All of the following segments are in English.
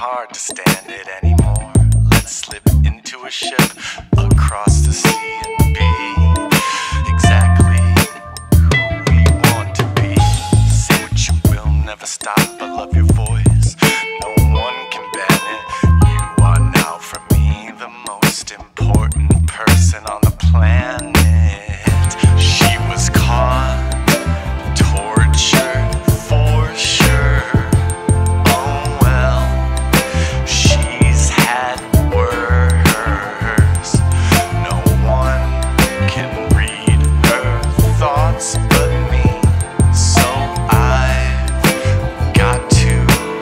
hard to stand it anymore. Let's slip into a ship across the sea and be exactly who we want to be. Say what you will, never stop, I love your voice. No one can ban it. You are now for me the most important person on the planet. She was caught, tortured for sure. Oh well, she's had worse. No one can read her thoughts but me, so I've got to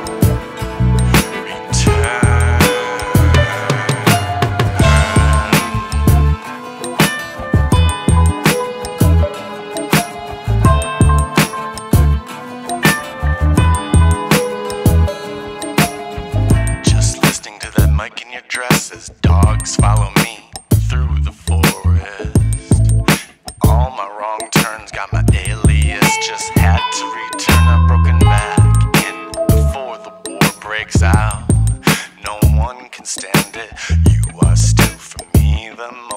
return. Just listening to that mic in your dress as dogs follow me through the forest. All my wrong turns got my alias. Just had to return, I've broken back in before the war breaks out. No one can stand it. You are still for me the most